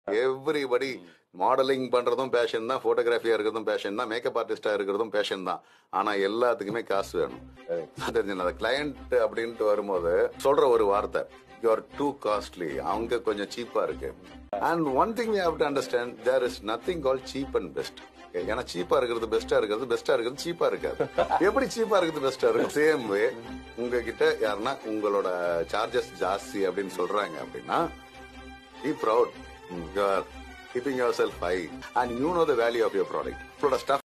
Everybody modelling பண்றதும் fashion தான், போட்டோகிராஃபியா இருக்கிறதும் பேஷன் தான், மேக்கப் ஆர்டிஸ்டா இருக்கிறதும் பேஷன் தான். ஆனா எல்லாத்துக்குமே காசு வேணும். அந்த கிளையண்ட் அப்படின்ட்டு வரும்போது சொல்ற ஒரு வார்த்தை, யூ ஆர் டூ காஸ்ட்லி, அவங்க கொஞ்சம் சீப்பா இருக்கு. And one thing we have to understand, there is nothing called cheap and best. ஏன்னா சீப்பா இருக்கிறது பெஸ்டா இருக்கிறது, பெஸ்டா இருக்கிறது சீப்பா இருக்காது. எப்படி சீப்பா இருக்கிறது பெஸ்டா இருக்கும்? சேம் வே உங்ககிட்ட யாருன்னா உங்களோட சார்ஜஸ் ஜாஸ்தி அப்படின்னு சொல்றாங்க அப்படின்னா, be proud. You are keeping yourself high and you know the value of your product. Stuff